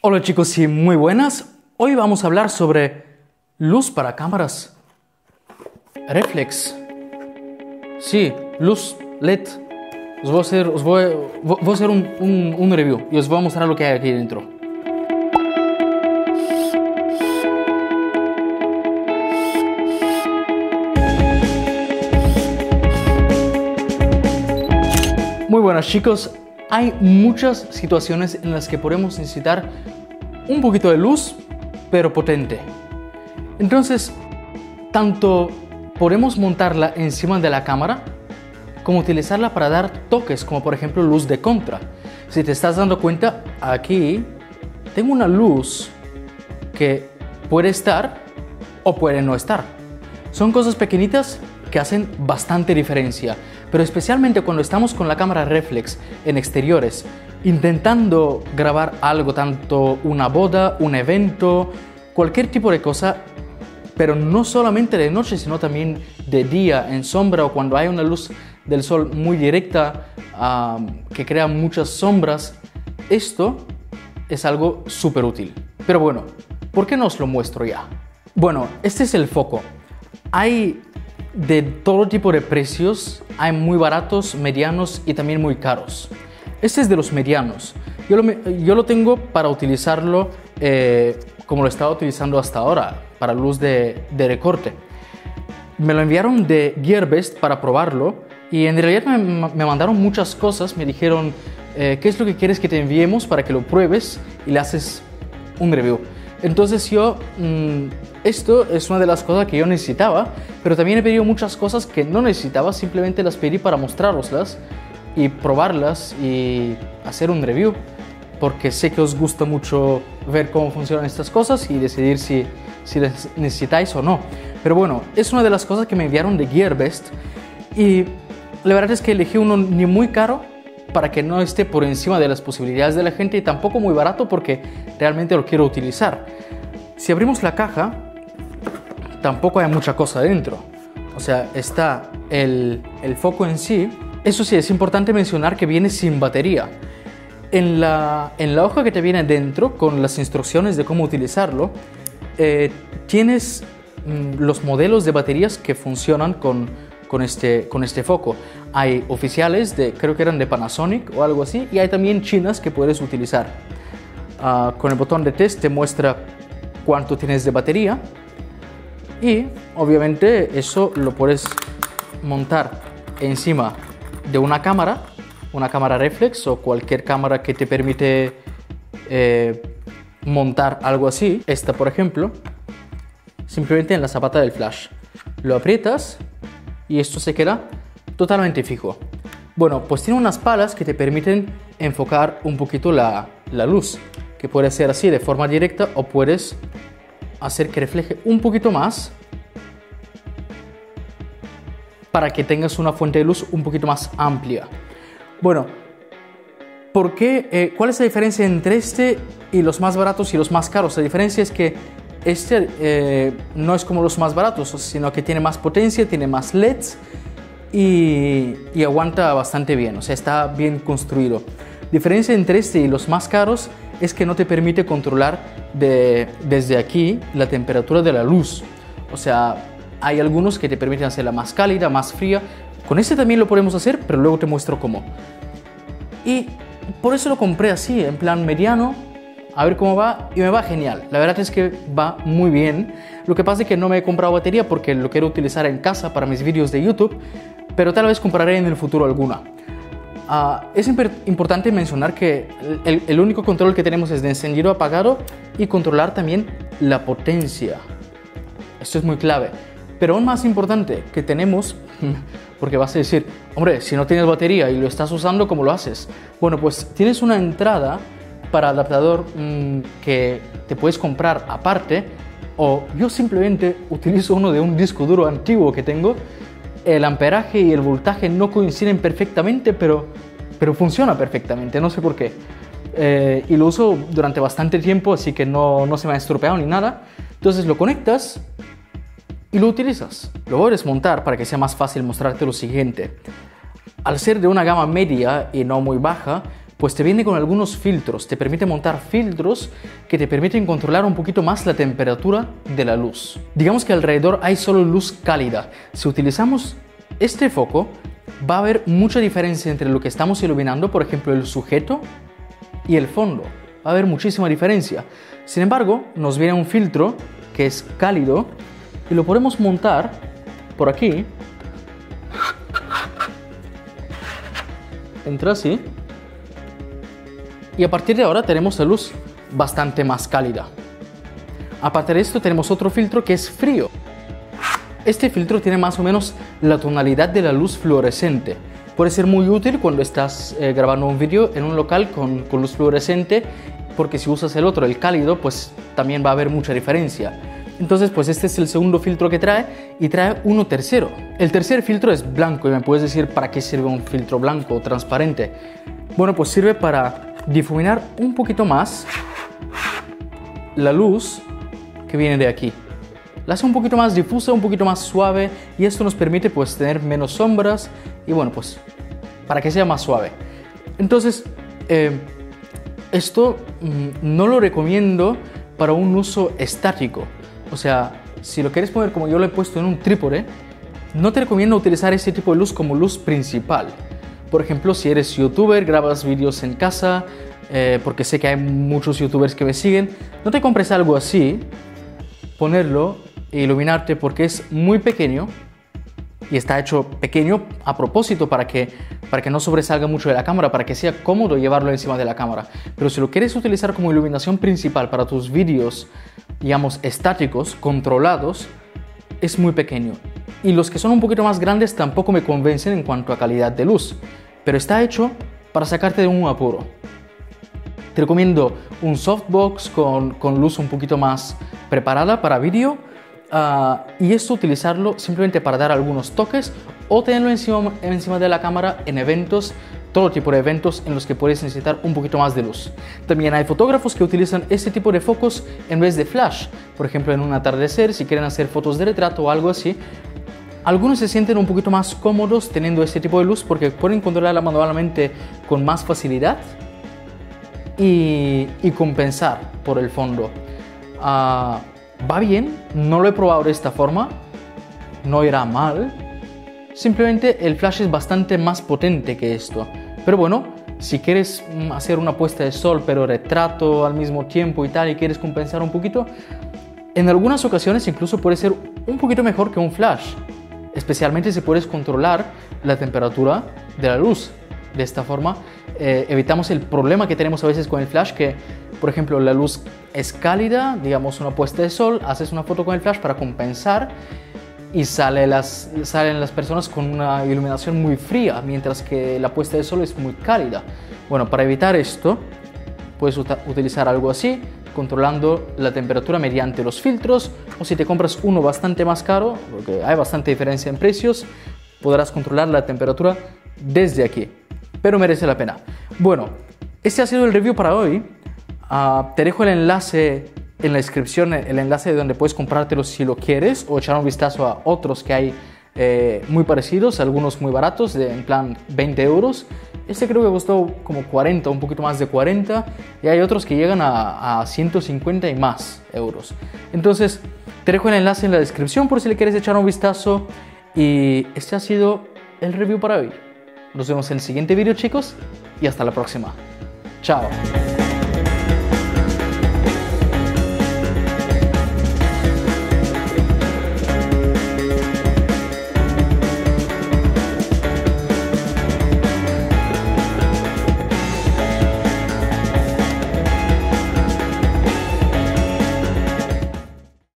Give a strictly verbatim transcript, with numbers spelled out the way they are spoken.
Hola chicos y muy buenas. Hoy vamos a hablar sobre luz para cámaras reflex. Sí, luz L E D. Os voy a hacer, os voy, voy a hacer un, un, un review y os voy a mostrar lo que hay aquí dentro. Muy buenas chicos. Hay muchas situaciones en las que podemos necesitar un poquito de luz, pero potente. Entonces, tanto podemos montarla encima de la cámara, como utilizarla para dar toques, como por ejemplo luz de contra. Si te estás dando cuenta, aquí tengo una luz que puede estar o puede no estar. Son cosas pequeñitas que hacen bastante diferencia, pero especialmente cuando estamos con la cámara reflex en exteriores, intentando grabar algo, tanto una boda, un evento, cualquier tipo de cosa, pero no solamente de noche, sino también de día, en sombra, o cuando hay una luz del sol muy directa um, que crea muchas sombras. Esto es algo súper útil. Pero bueno, ¿por qué no os lo muestro ya? Bueno, este es el foco. Hay de todo tipo de precios, hay muy baratos, medianos y también muy caros. Este es de los medianos. Yo lo, yo lo tengo para utilizarlo eh, como lo estaba utilizando hasta ahora, para luz de, de recorte. Me lo enviaron de Gearbest para probarlo y en realidad me, me mandaron muchas cosas. Me dijeron, eh, ¿qué es lo que quieres que te enviemos para que lo pruebes y le haces un review? Entonces yo, mmm, esto es una de las cosas que yo necesitaba, pero también he pedido muchas cosas que no necesitaba, simplemente las pedí para mostraroslas y probarlas y hacer un review, porque sé que os gusta mucho ver cómo funcionan estas cosas y decidir si, si las necesitáis o no. Pero bueno, es una de las cosas que me enviaron de Gearbest y la verdad es que elegí uno ni muy caro para que no esté por encima de las posibilidades de la gente y tampoco muy barato porque realmente lo quiero utilizar. Si abrimos la caja, tampoco hay mucha cosa dentro. O sea, está el, el foco en sí. Eso sí, es importante mencionar que viene sin batería. En la, en la hoja que te viene dentro, con las instrucciones de cómo utilizarlo, eh, tienes mm, los modelos de baterías que funcionan con, con, este, con este foco. Hay oficiales, de, creo que eran de Panasonic o algo así, y hay también chinas que puedes utilizar. Uh, con el botón de test te muestra cuánto tienes de batería y obviamente eso lo puedes montar encima de una cámara, una cámara reflex o cualquier cámara que te permite eh, montar algo así. Esta, por ejemplo, simplemente en la zapata del flash. Lo aprietas y esto se queda totalmente fijo. Bueno, pues tiene unas palas que te permiten enfocar un poquito la, la luz, que puede ser así de forma directa o puedes hacer que refleje un poquito más para que tengas una fuente de luz un poquito más amplia. Bueno, ¿por qué? Eh, ¿Cuál es la diferencia entre este y los más baratos y los más caros? La diferencia es que este eh, no es como los más baratos, sino que tiene más potencia, tiene más L E Ds y, y aguanta bastante bien, o sea, está bien construido. La diferencia entre este y los más caros es que no te permite controlar de, desde aquí la temperatura de la luz. O sea, hay algunos que te permiten hacerla más cálida, más fría. Con este también lo podemos hacer, pero luego te muestro cómo. Y por eso lo compré así, en plan mediano, a ver cómo va, y me va genial. La verdad es que va muy bien. Lo que pasa es que no me he comprado batería porque lo quiero utilizar en casa para mis vídeos de YouTube, pero tal vez compraré en el futuro alguna. Uh, es importante mencionar que el, el único control que tenemos es de encendido, apagado y controlar también la potencia. Esto es muy clave. Pero aún más importante que tenemos, porque vas a decir, hombre, si no tienes batería y lo estás usando, ¿cómo lo haces? Bueno, pues tienes una entrada para adaptador mmm, que te puedes comprar aparte, o yo simplemente utilizo uno de un disco duro antiguo que tengo. El amperaje y el voltaje no coinciden perfectamente, pero, pero funciona perfectamente, no sé por qué. Eh, y lo uso durante bastante tiempo, así que no, no se me ha estropeado ni nada. Entonces lo conectas y lo utilizas. Lo voy a desmontar para que sea más fácil mostrarte lo siguiente. Al ser de una gama media y no muy baja, pues te viene con algunos filtros, te permite montar filtros que te permiten controlar un poquito más la temperatura de la luz. Digamos que alrededor hay solo luz cálida. Si utilizamos este foco, va a haber mucha diferencia entre lo que estamos iluminando, por ejemplo el sujeto y el fondo. Va a haber muchísima diferencia. Sin embargo, nos viene un filtro que es cálido y lo podemos montar por aquí. Entra así. Y a partir de ahora tenemos la luz bastante más cálida. Aparte de esto tenemos otro filtro que es frío. Este filtro tiene más o menos la tonalidad de la luz fluorescente. Puede ser muy útil cuando estás eh, grabando un vídeo en un local con, con luz fluorescente, porque si usas el otro, el cálido, pues también va a haber mucha diferencia. Entonces, pues este es el segundo filtro que trae, y trae uno tercero. El tercer filtro es blanco, y me puedes decir para qué sirve un filtro blanco o transparente. Bueno, pues sirve para difuminar un poquito más la luz que viene de aquí. La hace un poquito más difusa, un poquito más suave, y esto nos permite pues tener menos sombras y bueno, pues para que sea más suave. Entonces, eh, esto mmm, no lo recomiendo para un uso estático. O sea, si lo quieres poner como yo lo he puesto en un trípode, no te recomiendo utilizar este tipo de luz como luz principal. Por ejemplo, si eres youtuber, grabas vídeos en casa, eh, porque sé que hay muchos youtubers que me siguen, no te compres algo así, ponerlo e iluminarte, porque es muy pequeño y está hecho pequeño a propósito para que, para que no sobresalga mucho de la cámara, para que sea cómodo llevarlo encima de la cámara. Pero si lo quieres utilizar como iluminación principal para tus vídeos, digamos, estáticos, controlados, es muy pequeño. Y los que son un poquito más grandes tampoco me convencen en cuanto a calidad de luz. Pero está hecho para sacarte de un apuro. Te recomiendo un softbox con, con luz un poquito más preparada para vídeo. Uh, y esto utilizarlo simplemente para dar algunos toques o tenerlo encima, encima de la cámara en eventos, todo tipo de eventos en los que puedes necesitar un poquito más de luz. También hay fotógrafos que utilizan este tipo de focos en vez de flash. Por ejemplo, en un atardecer, si quieren hacer fotos de retrato o algo así. Algunos se sienten un poquito más cómodos teniendo este tipo de luz porque pueden controlarla manualmente con más facilidad y, y compensar por el fondo. Uh, va bien, no lo he probado de esta forma, no irá mal. Simplemente el flash es bastante más potente que esto. Pero bueno, si quieres hacer una puesta de sol pero retrato al mismo tiempo y tal y quieres compensar un poquito, en algunas ocasiones incluso puede ser un poquito mejor que un flash. Especialmente si puedes controlar la temperatura de la luz. De esta forma eh, evitamos el problema que tenemos a veces con el flash, que por ejemplo la luz es cálida, digamos una puesta de sol, haces una foto con el flash para compensar y sale las, salen las personas con una iluminación muy fría, mientras que la puesta de sol es muy cálida. Bueno, para evitar esto puedes utilizar algo así, controlando la temperatura mediante los filtros, o si te compras uno bastante más caro, porque hay bastante diferencia en precios, podrás controlar la temperatura desde aquí, pero merece la pena. Bueno, este ha sido el review para hoy. Uh, te dejo el enlace en la descripción, el enlace de donde puedes comprártelo si lo quieres, o echar un vistazo a otros que hay eh, muy parecidos, algunos muy baratos, de, en plan veinte euros. Este creo que costó como cuarenta, un poquito más de cuarenta, y hay otros que llegan a, a ciento cincuenta y más euros. Entonces, te dejo el enlace en la descripción por si le quieres echar un vistazo. Y este ha sido el review para hoy. Nos vemos en el siguiente vídeo, chicos, y hasta la próxima. Chao.